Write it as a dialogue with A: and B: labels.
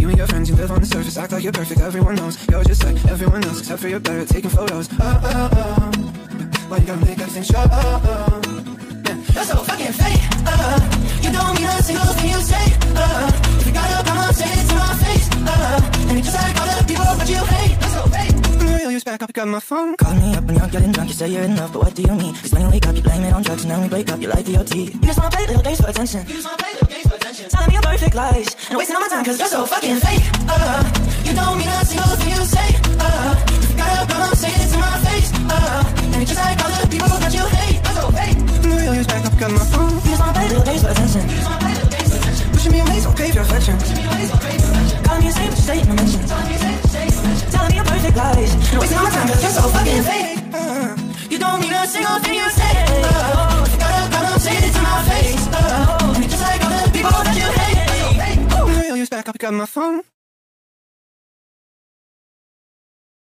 A: You and your friends, you live on the surface, act like you're perfect, everyone knows. You're just like everyone else, except for you're better at taking photos. Why you gotta make everything show? Yeah, you're so fucking fake. You don't mean a single thing you say. If you got a problem, say it to my face. And you just like all the people, but you hate. You're so fake. Real, you back up, you got my phone.
B: Calling me up when you're getting drunk, you say you're in love, but what do you mean? Cause when you wake up, you blame it on drugs, and then we break up, you like DOT. You just wanna play little games for attention. Telling me your perfect lies, and wasting all my time cause you're so fucking fake. You don't mean a single thing you say. If you got a problem, say it to my face. And you just like all the people that you hate. You're so fake.
A: Real, you back up, you got my phone.
B: You just wanna play little games for attention.
A: Pushing me away, so crave your affection.
B: Calling me insane, but you say it no mention. Telling me your perfect lies, and wasting all my time cause you're so fucking fake. You don't mean a single thing you say. If you got a problem, say it to my face. And you just like all the people that you hate.
A: Real, you back up, you got my phone.